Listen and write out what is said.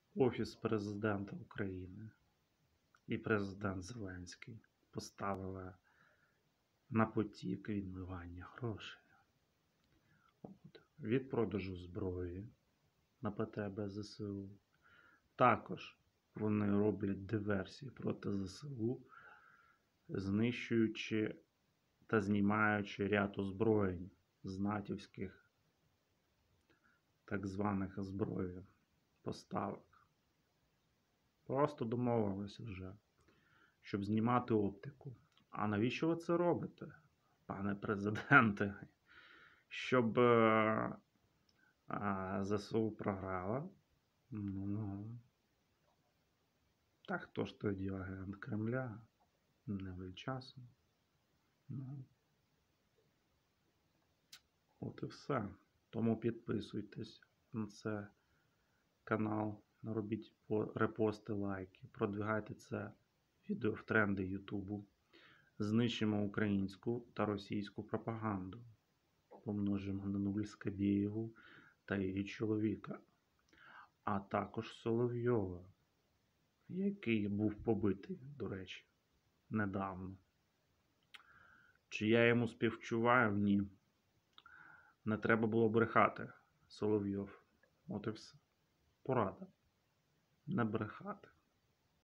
Офіс Президента України і президент Зеленський поставили на потік відмивання грошей. Від продажу зброї на ПТБ ЗСУ. Також вони роблять диверсії проти ЗСУ, знищуючи та знімаючи ряд озброєнь з натівських так званих зброї поставок. Просто домовилися вже, щоб знімати оптику. А навіщо ви це робите, пане президенте? Щоб ЗСУ програла? Ну, так хто ж тоді агент Кремля? Не ви часом. Ну, от і все. Тому підписуйтесь на цей канал, робіть репости, лайки, продвигайте це відео в тренди Ютубу. Знищимо українську та російську пропаганду. Помножимо на нуль Скабєєву та її чоловіка. А також Соловйова, який був побитий, до речі, недавно. Чи я йому співчуваю? Ні. Не треба було брехати, Соловйов. От і все. Порада. Не брехати.